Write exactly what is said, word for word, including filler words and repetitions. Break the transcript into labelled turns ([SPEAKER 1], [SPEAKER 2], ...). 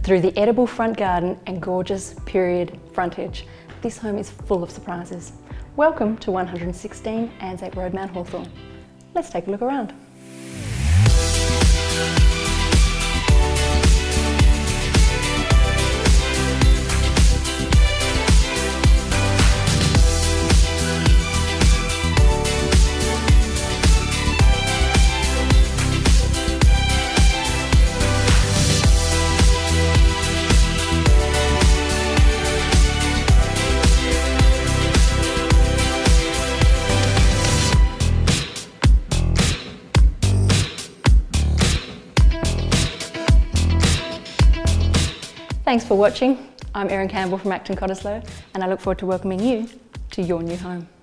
[SPEAKER 1] Through the edible front garden and gorgeous period frontage, this home is full of surprises. Welcome to one hundred sixteen Anzac Road, Mount Hawthorn. Let's take a look around. Thanks for watching. I'm Erynne Campbell from Cottesloe, and I look forward to welcoming you to your new home.